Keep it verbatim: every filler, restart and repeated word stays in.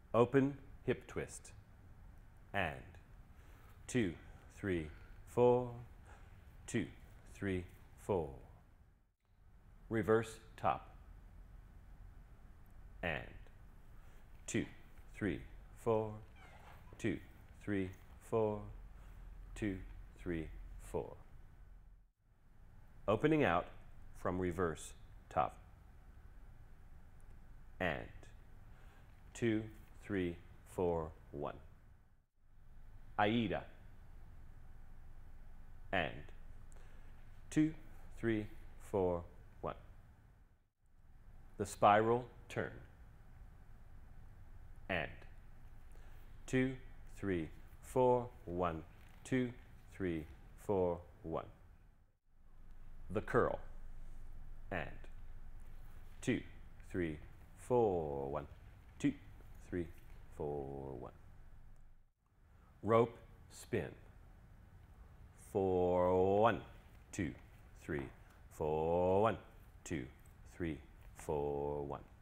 Open hip twist. And two, three, four, two, three, four. Reverse top. And two, three, four, two, three, four, two, three, four. Opening out from reverse top. And two, three, four, one. Aida. And two, three, four, one. The spiral turn. And two, three, four, one, two, three, four, one. The curl. And two, three, four, one, two, three, four, one. Rope spin. Four, one, two, three, four, one, two, three, four, one.